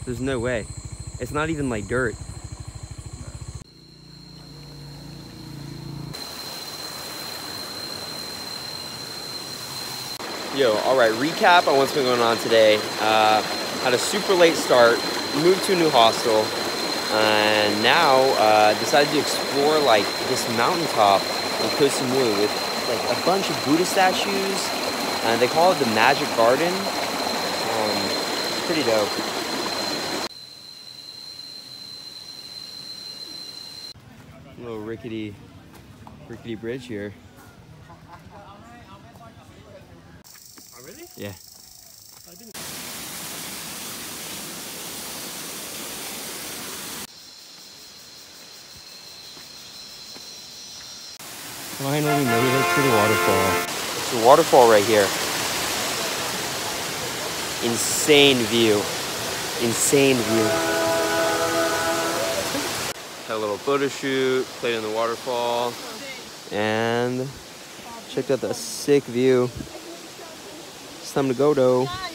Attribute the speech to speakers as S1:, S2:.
S1: There's no way. It's not even like dirt. Yo, all right, recap on what's been going on today. Had a super late start, moved to a new hostel, and now decided to explore like this mountaintop in Koh Samui with like a bunch of Buddha statues, and they call it the Magic Garden. Pretty dope. Little rickety bridge here.
S2: Oh, really?
S1: Yeah.
S2: I didn't.
S1: Finally made it to the waterfall. It's a waterfall right here. Insane view. Insane view. Had a little photo shoot, played in the waterfall, and checked out the sick view. It's time to go though.